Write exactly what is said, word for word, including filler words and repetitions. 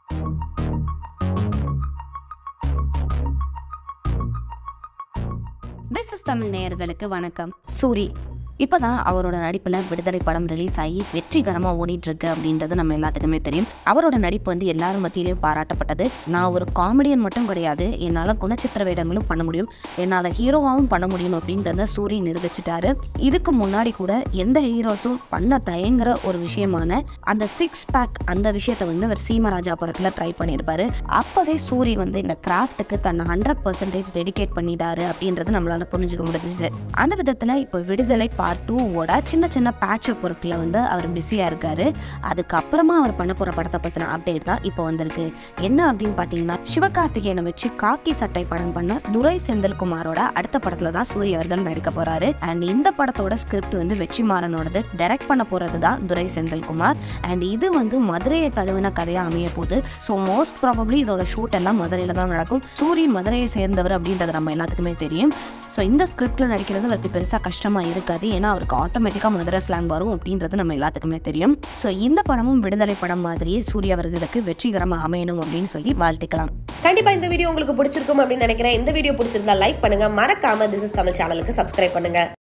This is Tamil நேயர்களுக்கு வணக்கம். சூரி இப்போதான் அவரோட நடிப்பில் விடுதலை படம் ரிலீஸ் ஆகி வெற்றிகரமாக ஓடிட்டு இருக்கு அப்படின்றது நம்ம எல்லாத்துக்குமே தெரியும். அவரோட நடிப்பு வந்து எல்லாரும் மத்தியிலையும் பாராட்டப்பட்டது. நான் ஒரு காமெடியன் மட்டும் கிடையாது, என்னால் குணச்சித்திர வேடங்களும் பண்ண முடியும், என்னால் ஹீரோவாகவும் பண்ண முடியும் அப்படின்றத சூரி நிரூபிச்சிட்டாரு. இதுக்கு முன்னாடி கூட எந்த ஹீரோஸும் பண்ண தயங்குற ஒரு விஷயமான அந்த சிக்ஸ் பேக் அந்த விஷயத்த வந்து அவர் சீமராஜா படத்தில் ட்ரை பண்ணியிருப்பாரு. அப்போவே சூரி வந்து இந்த கிராஃப்ட்டுக்கு தன்னை ஹண்ட்ரட் பர்சன்டேஜ் டெடிகேட் பண்ணிட்டாரு அப்படின்றது நம்மளால புரிஞ்சுக்க முடிஞ்சிச்சு. அந்த விதத்தில் இப்போ விடுதலை பார்ட் டூவோட சின்ன சின்ன பேட்ச் பொருட்களை வந்து அவர் பிஸியாக இருக்காரு. அதுக்கப்புறமா அவர் பண்ண போகிற படத்தை பற்றின அப்டேட் தான் இப்போ வந்திருக்கு. என்ன அப்படின்னு பார்த்தீங்கன்னா, சிவகார்த்திகேயனை வச்சு காக்கி சட்டை படம் பண்ண துரை செந்தில்குமாரோட அடுத்த படத்தில் தான் சூரி அவர்கள் நடிக்க போகிறாரு. அண்ட் இந்த படத்தோட ஸ்கிரிப்ட் வந்து வெற்றிமாறனோடது, டைரக்ட் பண்ண போகிறது தான் துரை செந்தில்குமார். அண்ட் இது வந்து மதுரையை தழுவின கதையாக அமைய போகுது. ஸோ மோஸ்ட் ப்ராபப்ளி இதோட ஷூட் எல்லாம் மதுரையில் தான் நடக்கும். சூரி மதுரையை சேர்ந்தவர் அப்படின்றது நம்ம எல்லாத்துக்குமே தெரியும். ஸோ இந்த ஸ்கிரிப்டில் நடிக்கிறது அவருக்கு பெருசாக கஷ்டமாக இருக்காது, ஏன்னா அவருக்கு ஆட்டோமேட்டிக்காக மதுரை ஸ்லாங் வரும் அப்படின்றது நம்ம எல்லாத்துக்குமே தெரியும். ஸோ இந்த படமும் விடுதலை படம் மாதிரியே சூர்யா அவர்களுக்கு வெற்றிகரமாக அமையணும் அப்படின்னு சொல்லி வாழ்த்துக்கலாம். கண்டிப்பா இந்த வீடியோ உங்களுக்கு பிடிச்சிருக்கும் அப்படின்னு நினைக்கிறேன். இந்த வீடியோ பிடிச்சிருந்தா லைக் பண்ணுங்க, மறக்காம திஸ் இஸ் தமிழ் சேனலுக்கு சப்ஸ்கிரைப் பண்ணுங்க.